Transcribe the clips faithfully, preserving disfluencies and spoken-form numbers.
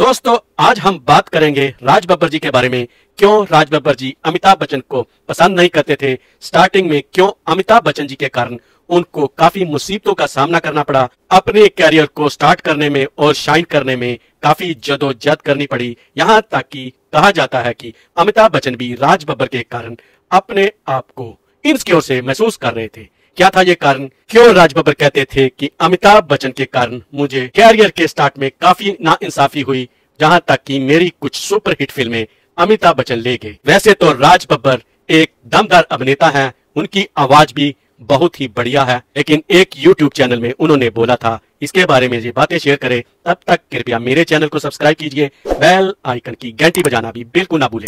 दोस्तों आज हम बात करेंगे राज बब्बर जी के बारे में। क्यों राज बब्बर जी अमिताभ बच्चन को पसंद नहीं करते थे, स्टार्टिंग में क्यों अमिताभ बच्चन जी के कारण उनको काफी मुसीबतों का सामना करना पड़ा, अपने कैरियर को स्टार्ट करने में और शाइन करने में काफी जदोजहद करनी पड़ी, यहाँ तक कि कहा जाता है कि अमिताभ बच्चन भी राज बब्बर के कारण अपने आप को इनसिक्योर से महसूस कर रहे थे। क्या था ये कारण? क्यों राज बब्बर कहते थे कि अमिताभ बच्चन के कारण मुझे कैरियर के स्टार्ट में काफी नाइंसाफी हुई, जहां तक कि मेरी कुछ सुपरहिट फिल्में अमिताभ बच्चन ले गए। वैसे तो राज बब्बर एक दमदार अभिनेता हैं, उनकी आवाज भी बहुत ही बढ़िया है, लेकिन एक यूट्यूब चैनल में उन्होंने बोला था इसके बारे में ये बातें शेयर करें। तब तक कृपया मेरे चैनल को सब्सक्राइब कीजिए, बेल आइकन की घंटी बजाना भी बिल्कुल ना भूलें।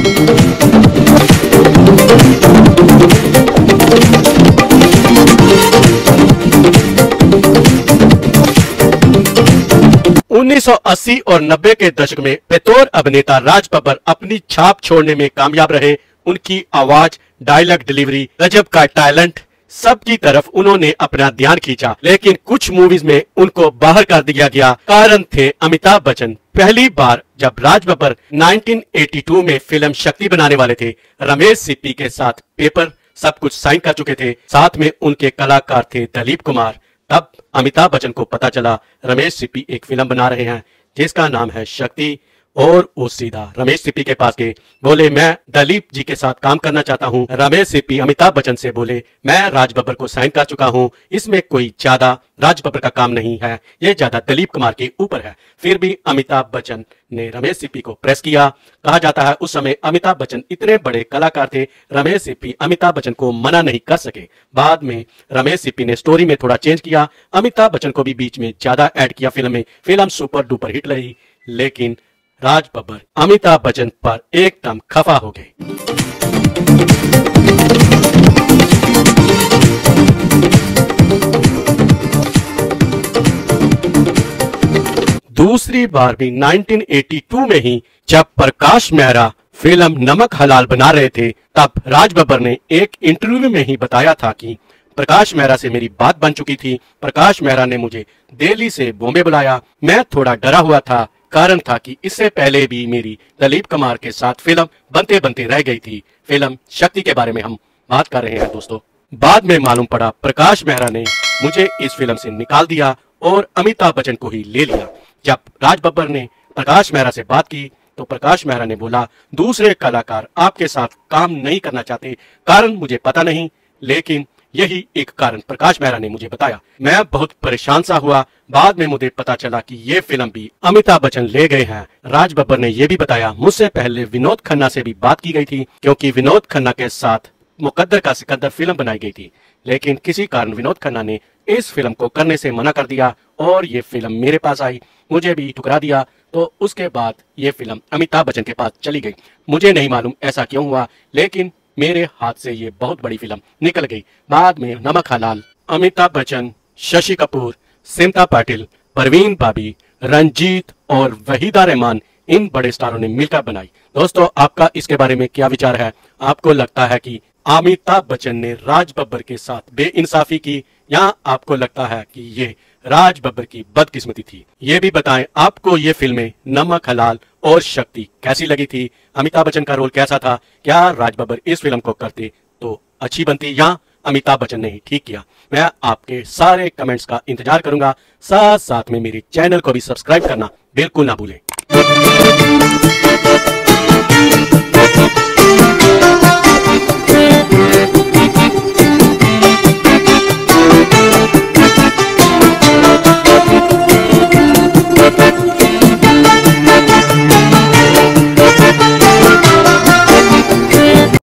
उन्नीस सौ अस्सी और नब्बे के दशक में बेतौर अभिनेता राज बब्बर अपनी छाप छोड़ने में कामयाब रहे। उनकी आवाज, डायलॉग डिलीवरी, गजब का टैलेंट, सबकी तरफ उन्होंने अपना ध्यान खींचा, लेकिन कुछ मूवीज में उनको बाहर कर दिया गया। कारण थे अमिताभ बच्चन। पहली बार जब राज बब्बर उन्नीस सौ बयासी में फिल्म शक्ति बनाने वाले थे, रमेश सिप्पी के साथ पेपर सब कुछ साइन कर चुके थे, साथ में उनके कलाकार थे दिलीप कुमार। तब अमिताभ बच्चन को पता चला रमेश सिप्पी एक फिल्म बना रहे हैं जिसका नाम है शक्ति, और वो सीधा रमेश सिप्पी के पास गए, बोले मैं दिलीप जी के साथ काम करना चाहता हूं। रमेश सिप्पी अमिताभ बच्चन से बोले मैं राज बब्बर को साइन कर चुका हूं, इसमें कोई ज्यादा राज बब्बर का काम नहीं है, ये ज्यादा दिलीप कुमार के ऊपर है। फिर भी अमिताभ बच्चन ने रमेश सिप्पी को प्रेस किया। कहा जाता है उस समय अमिताभ बच्चन इतने बड़े कलाकार थे, रमेश सिप्पी अमिताभ बच्चन को मना नहीं कर सके। बाद में रमेश सिप्पी ने स्टोरी में थोड़ा चेंज किया, अमिताभ बच्चन को भी बीच में ज्यादा ऐड किया फिल्म में। फिल्म सुपर डुपर हिट रही, लेकिन राज बब्बर अमिताभ बच्चन पर एकदम खफा हो गए। दूसरी बार भी उन्नीस सौ बयासी में ही जब प्रकाश मेहरा फिल्म नमक हलाल बना रहे थे, तब राज बब्बर ने एक इंटरव्यू में ही बताया था कि प्रकाश मेहरा से मेरी बात बन चुकी थी, प्रकाश मेहरा ने मुझे दिल्ली से बॉम्बे बुलाया, मैं थोड़ा डरा हुआ था। कारण था कि इससे पहले भी मेरी दिलीप कुमार के साथ फिल्म बनते बनते रह गई थी। फिल्म शक्ति के बारे में हम बात कर रहे हैं दोस्तों। बाद में मालूम पड़ा प्रकाश मेहरा ने मुझे इस फिल्म से निकाल दिया और अमिताभ बच्चन को ही ले लिया। जब राज बब्बर ने प्रकाश मेहरा से बात की तो प्रकाश मेहरा ने बोला दूसरे कलाकार आपके साथ काम नहीं करना चाहते, कारण मुझे पता नहीं, लेकिन यही एक कारण प्रकाश मेहरा ने मुझे बताया। मैं बहुत परेशान सा हुआ। बाद में मुझे पता चला कि ये फिल्म भी अमिताभ बच्चन ले गए हैं। राज बब्बर ने यह भी बताया मुझसे पहले विनोद खन्ना से भी बात की गई थी, क्योंकि विनोद खन्ना के साथ मुकद्दर का सिकंदर फिल्म बनाई गई थी, लेकिन किसी कारण विनोद खन्ना ने इस फिल्म को करने से मना कर दिया और ये फिल्म मेरे पास आई, मुझे भी ठुकरा दिया। तो उसके बाद ये फिल्म अमिताभ बच्चन के पास चली गई। मुझे नहीं मालूम ऐसा क्यों हुआ, लेकिन मेरे हाथ से ये बहुत बड़ी फिल्म निकल गई। बाद में नमक हलाल अमिताभ बच्चन, शशि कपूर, सिमता पाटिल, परवीन बाबी, रंजीत और वहीदा रहमान, इन बड़े स्टारों ने मिलकर बनाई। दोस्तों आपका इसके बारे में क्या विचार है? आपको लगता है कि अमिताभ बच्चन ने राज बब्बर के साथ बेइंसाफी की, या आपको लगता है कि ये राज बब्बर की बदकिस्मती थी? ये भी बताएं आपको ये फिल्में नमक हलाल और शक्ति कैसी लगी थी, अमिताभ बच्चन का रोल कैसा था, क्या राज बब्बर इस फिल्म को करते तो अच्छी बनती या अमिताभ बच्चन ने ही ठीक किया? मैं आपके सारे कमेंट्स का इंतजार करूंगा, साथ साथ में मेरे चैनल को भी सब्सक्राइब करना बिल्कुल ना भूलें।